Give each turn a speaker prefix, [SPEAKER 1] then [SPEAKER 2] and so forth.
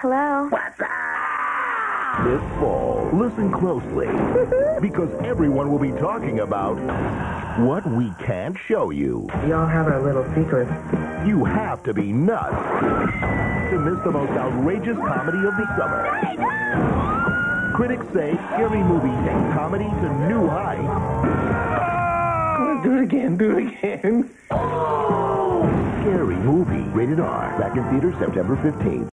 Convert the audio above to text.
[SPEAKER 1] Hello?
[SPEAKER 2] What's up? This fall, listen closely, because everyone will be talking about what we can't show you.
[SPEAKER 3] We all have our little secrets.
[SPEAKER 2] You have to be nuts to miss the most outrageous comedy of the summer. Critics say scary movie takes comedy to new heights.
[SPEAKER 3] Do it again, do it again.
[SPEAKER 2] Scary Movie, rated R. Back in theaters September 15th.